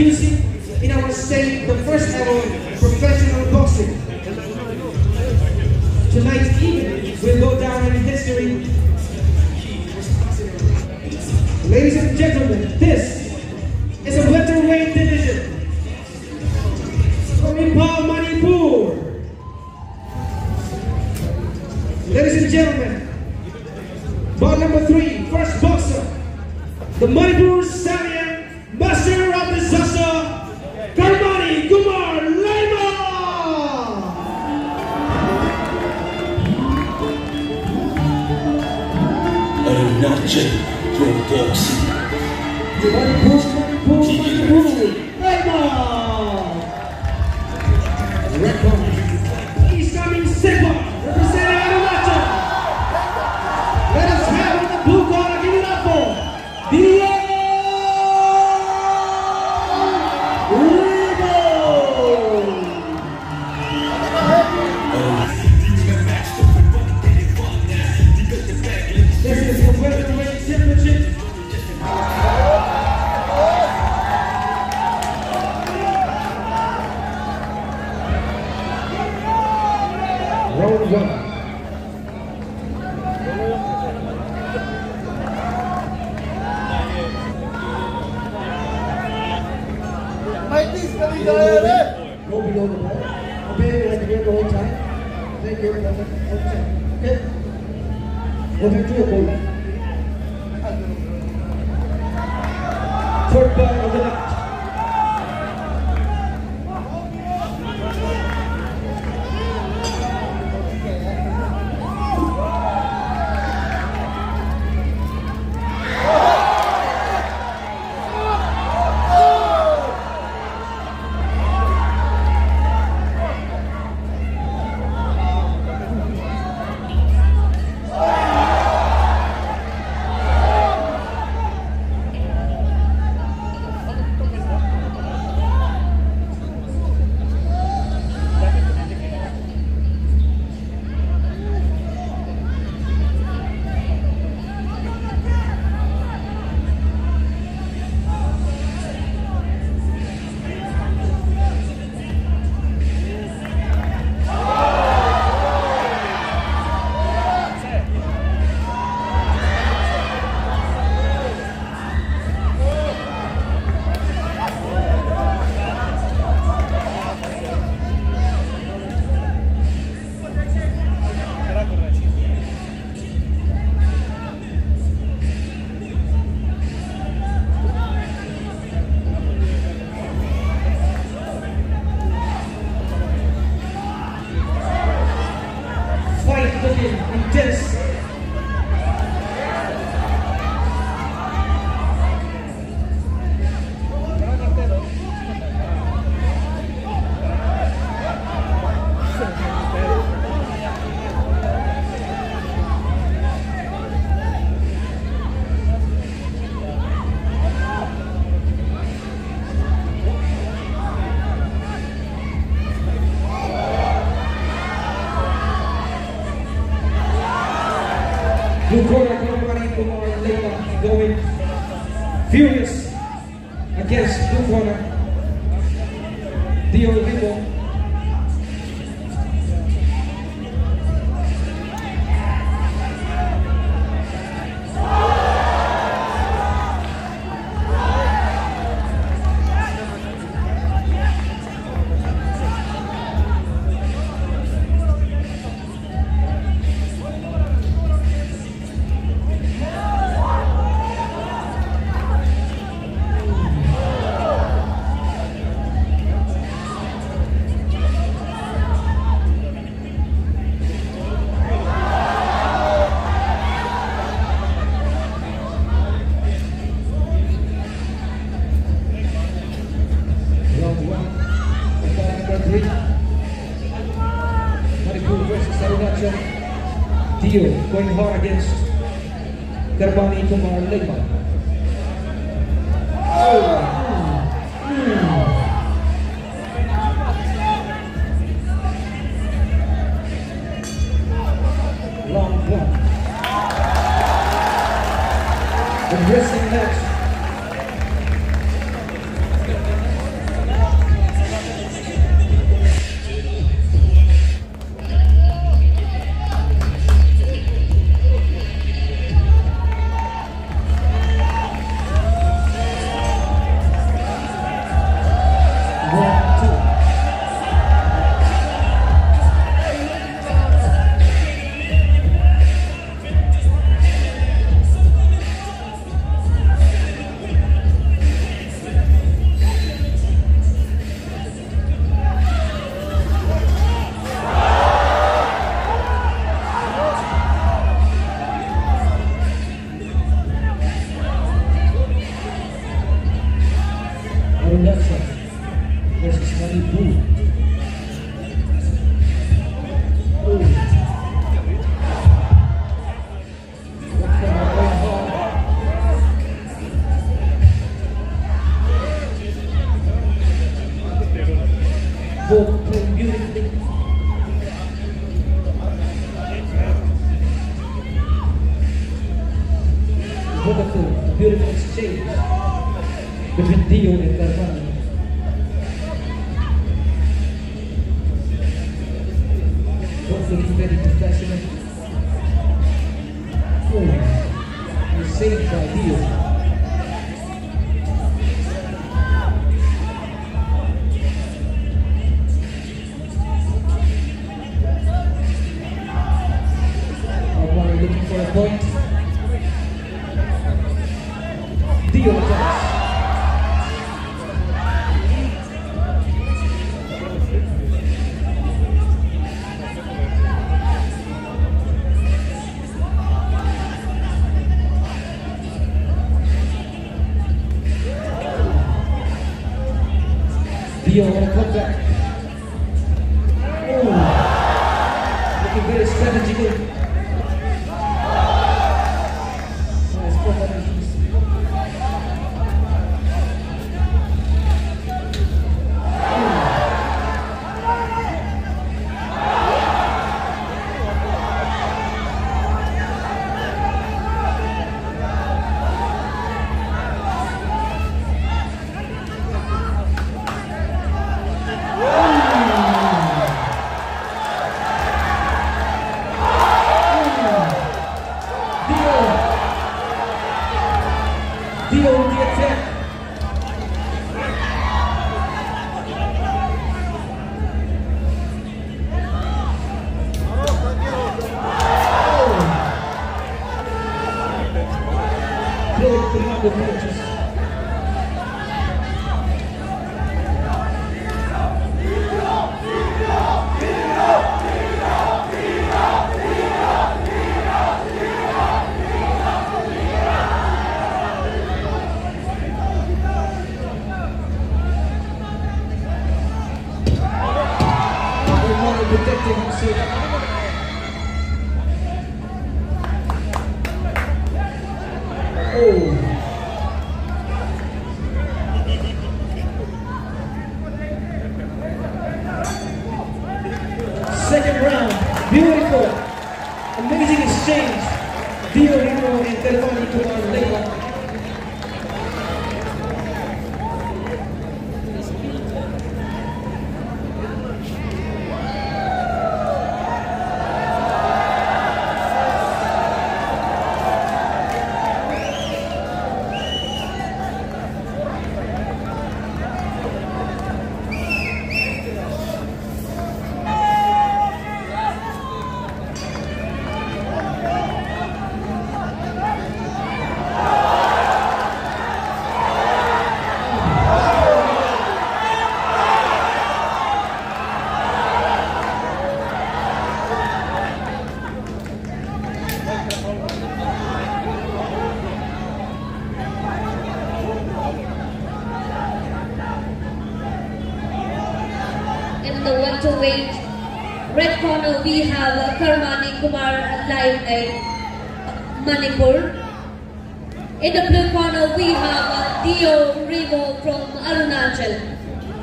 introducing in our state the first ever professional boxing. Tonight's evening will go down in history. Ladies and gentlemen, this is a welterweight division from Manipur. Ladies and gentlemen, bout number 3, first boxer, the Manipur stallion, master of disaster, Kumar Lema! Arunachal Pro Boxing. Manipur, Lema! Red corner. He's coming Sepa, representing Arunachal. Let us have on the blue corner, give it up for the Go below the ball. Obey like the whole time. Then you're the whole time. Okay? Go back to your goal. third ball of the night. Looking intense. Blue corner, Kumar Lema going furious against blue corner, Dio Vivo. Manipur versus Arunachal. Dio going hard against Kumar Lema. Long block. The wrestling next. both playing beautifully. Wonderful, beautiful exchange between Dio and Carvana. Both looking very professional. Oh, saved by Dio. Looking for a point. Dio attacks. Dio on a comeback. Oh, looking very strategical. Dio with the attack. Good commando punches. Protecting himself. Oh. Second round, beautiful, amazing exchange. Dio and Carvana to our labor. In the welterweight, red corner we have Karmani Kumar live at Manipur. In the blue corner we have Dio Remo from Arunachal.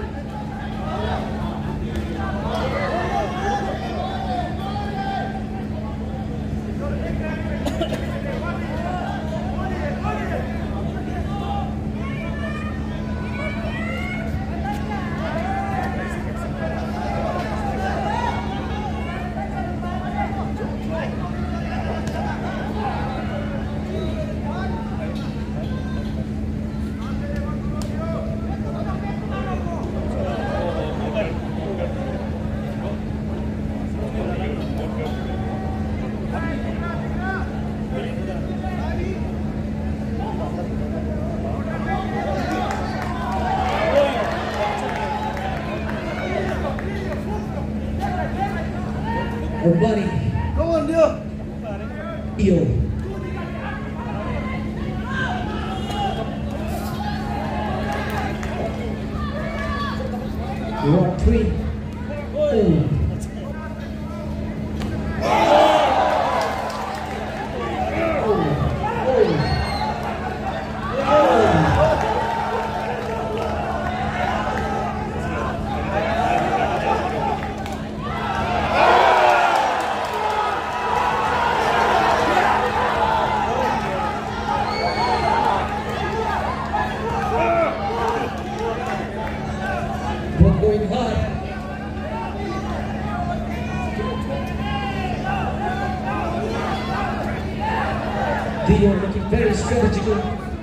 Our buddy. Go on, Dio. Dio. Round 3. Oh. Dio looking very strategical.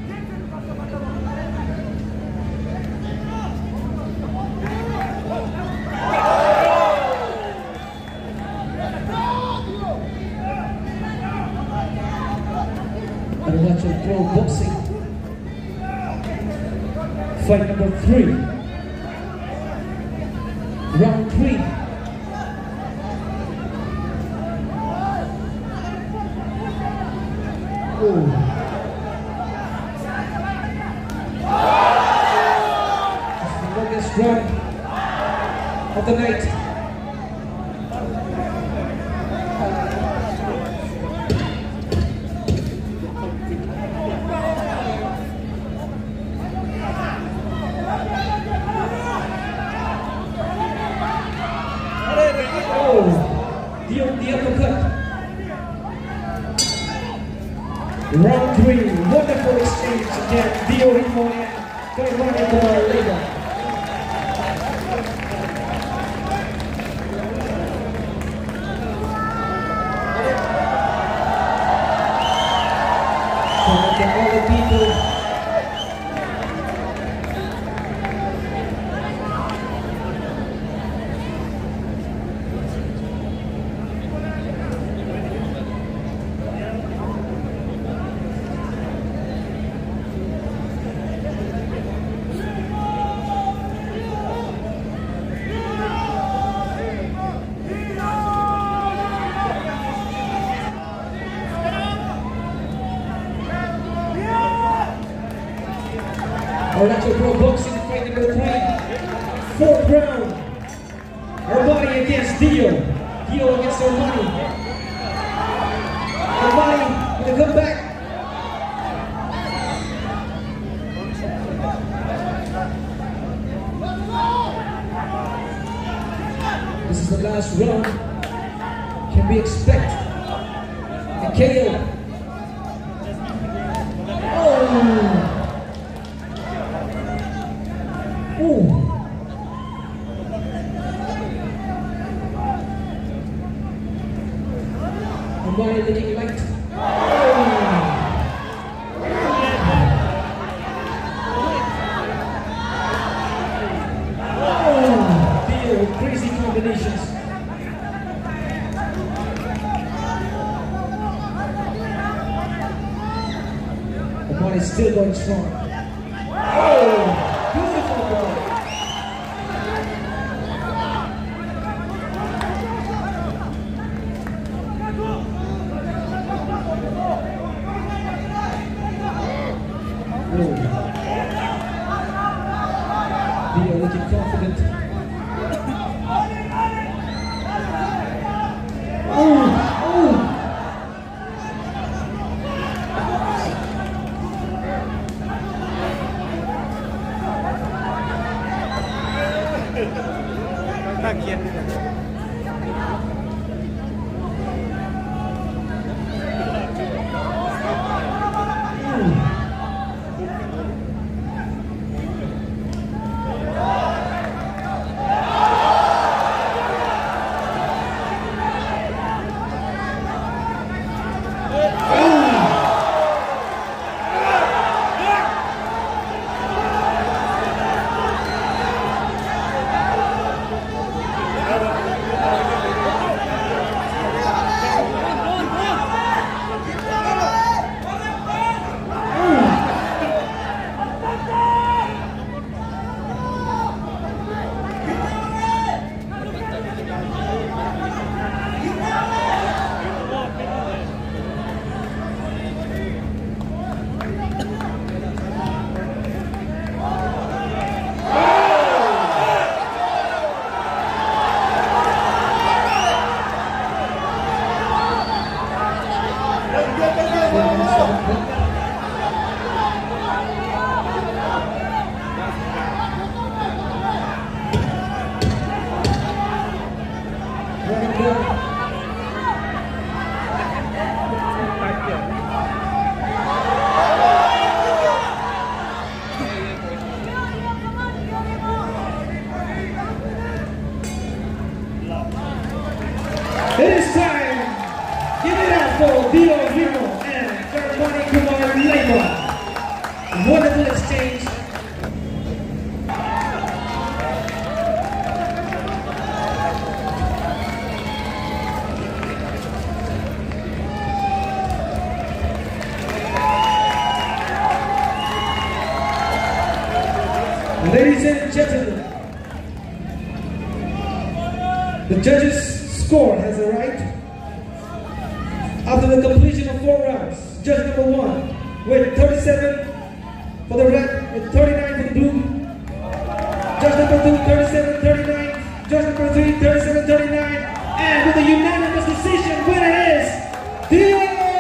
Arunachal Pro Boxing. Fight number 3. Round 3. Oh. It's the longest round of the night. The uppercut. Round 3, wonderful exchange again. Dio Himo and Karmani Kumar later. So look at all the people. Arunachal Pro Boxing, fight number 3, 4th round. Armani against Dio. Dio against Armani. Armani gonna come back. This is the last round. Can we expect a KO? Oh! Ooh. Armani looking light. Dio, crazy combinations. Armani is still going strong. Beautiful ball. Dio looking confident. It is time. Give it up for Dio Himo and Karmani The judges' score has a right. After the completion of 4 rounds, judge number 1 with 37 for the red, with 39 for the blue. Judge number 2, 37-39. Judge number 3, 37-39. And with a unanimous decision, winner is the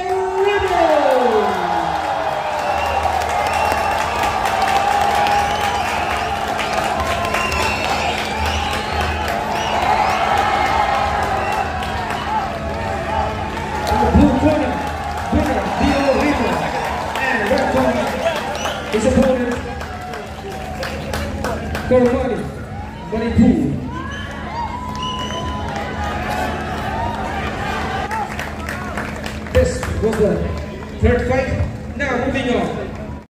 his opponent, Manipur. This was the third fight.